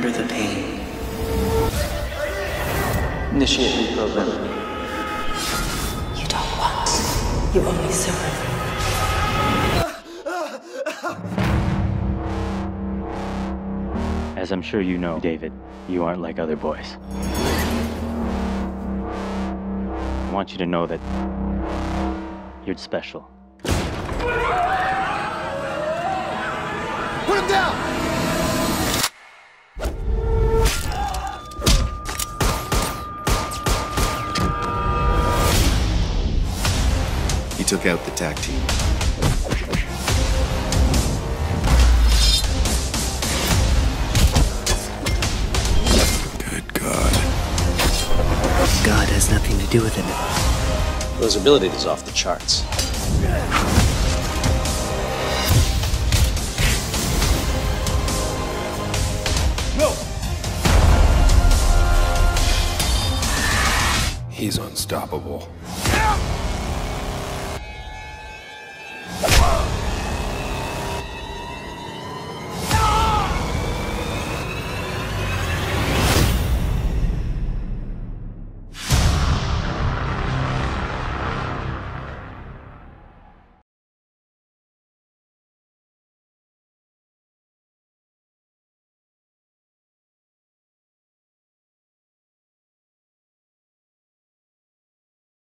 under the pain. Initiate reprogramming. You don't want. You only serve. As I'm sure you know, David, you aren't like other boys. I want you to know that you're special. Put him down! He took out the tag team. Good God. God has nothing to do with it. Those abilities is off the charts. No! He's unstoppable.